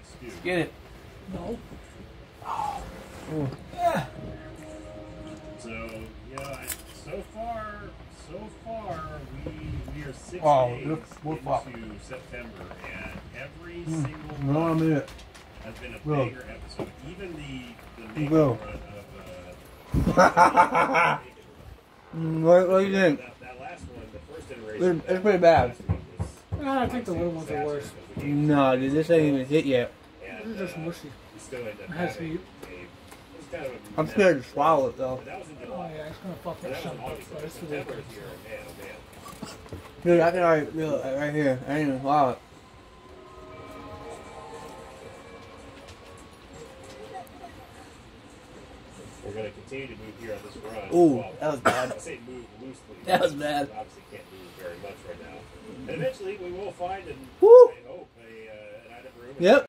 stew. Get it. No. Oh. Yeah. So so far we are 6 Oh, days we're into September, and every single No, I one mean it. has been a Bro. banger episode. Even the making Bro. run of What do you think? that last one, the first iteration. It's pretty bad. last week was I think the little ones are worse. No, dude, this ain't even hit yet. And, This is just mushy. we still end up It has having heat. it was kind of a I'm scared to swallow it though. But that was in Oh July. yeah, it's gonna fuck But that that was shit in up. August. But it's the September difference. here, man, oh man. Dude, I can already feel it right here. I ain't even swallow it. We're going to continue to move here on this run. Ooh, Well, that was bad. I say move loosely. That was because bad. we obviously can't move very much right now. And eventually we will find, and Woo! I hope, an item room. Yep.